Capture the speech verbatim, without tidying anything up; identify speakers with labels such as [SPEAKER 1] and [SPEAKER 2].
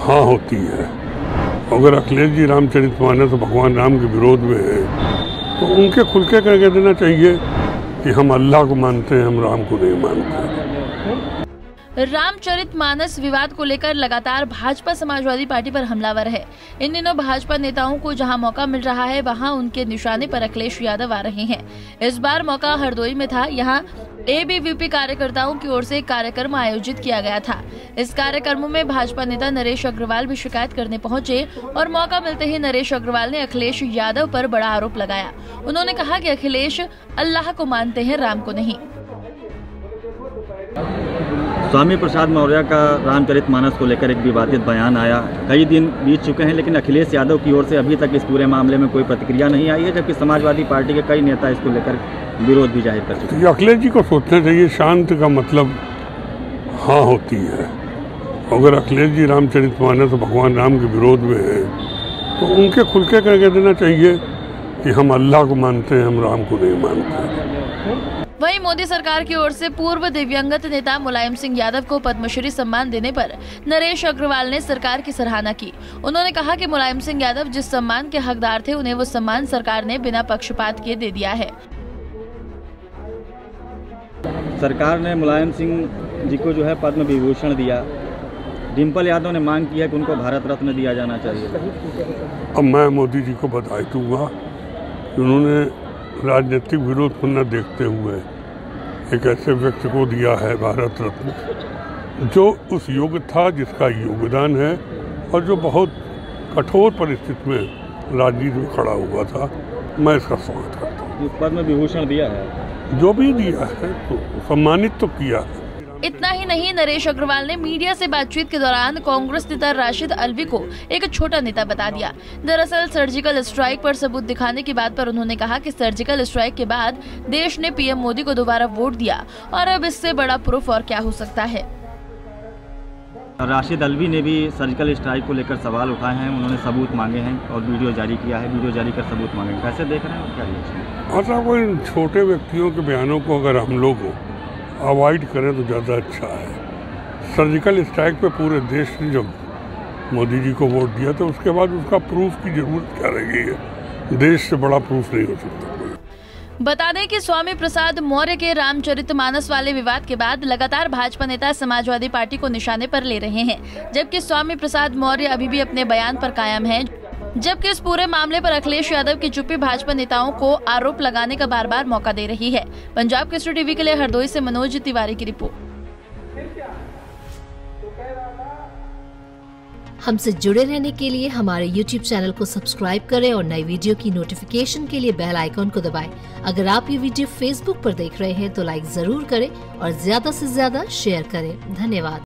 [SPEAKER 1] हाँ होती है। अगर अखिलेश जी रामचरितमानस भगवान राम के विरोध में हैं तो उनके खुल के कह देना चाहिए कि हम अल्लाह को मानते हैं, हम राम को नहीं मानते।
[SPEAKER 2] रामचरितमानस विवाद को लेकर लगातार भाजपा समाजवादी पार्टी पर हमलावर है। इन दिनों भाजपा नेताओं को जहां मौका मिल रहा है वहां उनके निशाने पर अखिलेश यादव आ रहे हैं। इस बार मौका हरदोई में था। यहां एबीवीपी कार्यकर्ताओं की ओर से एक कार्यक्रम आयोजित किया गया था। इस कार्यक्रम में भाजपा नेता नरेश अग्रवाल भी शिकायत करने पहुंचे और मौका मिलते ही नरेश अग्रवाल ने अखिलेश यादव पर बड़ा आरोप लगाया। उन्होंने कहा कि अखिलेश अल्लाह को मानते हैं, राम को नहीं।
[SPEAKER 3] स्वामी प्रसाद मौर्य का रामचरितमानस को लेकर एक विवादित बयान आया। कई दिन बीत चुके हैं लेकिन अखिलेश यादव की ओर से अभी तक इस पूरे मामले में कोई प्रतिक्रिया नहीं आई है, जबकि समाजवादी पार्टी के कई नेता इसको लेकर विरोध भी जाहिर कर चुके हैं।
[SPEAKER 1] अखिलेश जी को सोचना चाहिए, शांत का मतलब हाँ होती है। अगर अखिलेश जी रामचरितमानस भगवान राम के विरोध में हैं तो उनके खुल के कह देना चाहिए कि हम अल्लाह को मानते हैं, हम राम को नहीं मानते।
[SPEAKER 2] वहीं मोदी सरकार की ओर से पूर्व दिव्यांगत नेता मुलायम सिंह यादव को पद्मश्री सम्मान देने पर नरेश अग्रवाल ने सरकार की सराहना की। उन्होंने कहा कि मुलायम सिंह यादव जिस सम्मान के हकदार थे उन्हें वो सम्मान सरकार ने बिना पक्षपात किए दे दिया है।
[SPEAKER 3] सरकार ने मुलायम सिंह जी को जो है पद्म विभूषण दिया। डिम्पल यादव ने मांग किया कि उनको भारत रत्न दिया जाना चाहिए।
[SPEAKER 1] अब मैं मोदी जी को बधाई दूंगा कि उन्होंने राजनीतिक विरोध को न देखते हुए एक ऐसे व्यक्ति को दिया है भारत रत्न जो उस योग्य था, जिसका योगदान है और जो बहुत कठोर परिस्थिति में राजनीति में खड़ा हुआ था। मैं इसका स्वागत करता हूँ।
[SPEAKER 3] पद्म विभूषण दिया है,
[SPEAKER 1] जो भी दिया है तो सम्मानित तो किया है।
[SPEAKER 2] इतना ही नहीं, नरेश अग्रवाल ने मीडिया से बातचीत के दौरान कांग्रेस नेता राशिद अल्वी को एक छोटा नेता बता दिया। दरअसल सर्जिकल स्ट्राइक पर सबूत दिखाने की बात पर उन्होंने कहा कि सर्जिकल स्ट्राइक के बाद देश ने पीएम मोदी को दोबारा वोट दिया और अब इससे बड़ा प्रूफ और क्या हो सकता है।
[SPEAKER 3] राशिद अल्वी ने भी सर्जिकल स्ट्राइक को लेकर सवाल उठाए हैं। उन्होंने सबूत मांगे हैं और वीडियो जारी किया है। वीडियो जारी कर सबूत मांगे, कैसे देख रहे हैं और क्या रिएक्शन?
[SPEAKER 1] अच्छा, कोई छोटे व्यक्तियों के बयानों को अगर हम लोग अवॉइड करें तो ज़्यादा अच्छा है। सर्जिकल स्ट्राइक पे पूरे देश ने जब मोदी जी को वोट दिया तो उसके बाद उसका प्रूफ की जरूरत क्या रह गई है? देश से बड़ा प्रूफ नहीं हो सकता।
[SPEAKER 2] बता दें कि स्वामी प्रसाद मौर्य के रामचरितमानस वाले विवाद के बाद लगातार भाजपा नेता समाजवादी पार्टी को निशाने पर ले रहे हैं, जबकि स्वामी प्रसाद मौर्य अभी भी अपने बयान पर कायम हैं। जबकि इस पूरे मामले पर अखिलेश यादव की चुप्पी भाजपा नेताओं को आरोप लगाने का बार बार मौका दे रही है। पंजाब केसरी टीवी के लिए हरदोई से मनोज तिवारी की रिपोर्ट।
[SPEAKER 4] हमसे जुड़े रहने के लिए हमारे यूट्यूब चैनल को सब्सक्राइब करें और नई वीडियो की नोटिफिकेशन के लिए बेल आइकॉन को दबाएं। अगर आप ये वीडियो फेसबुक पर देख रहे हैं तो लाइक जरूर करें और ज्यादा से ज्यादा शेयर करें। धन्यवाद।